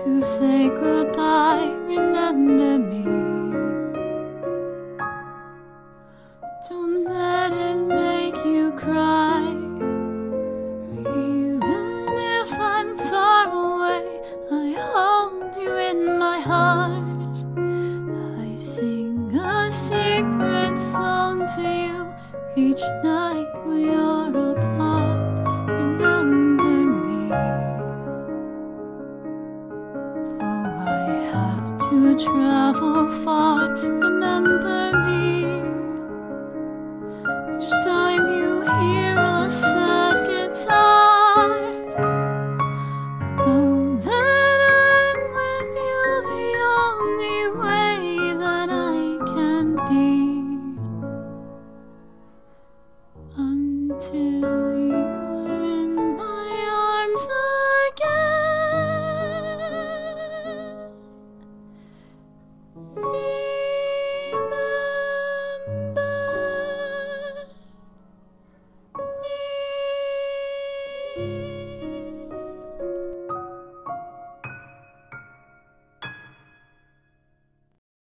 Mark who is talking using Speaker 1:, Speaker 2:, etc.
Speaker 1: to say goodbye, remember me. Don't let it make you cry. Even if I'm far away, I hold you in my heart. I sing a secret song to you each night we are apart. Remember me. Though I have to travel far, remember me. Each time you hear a sad guitar, know that I'm with you the only way that I can be, until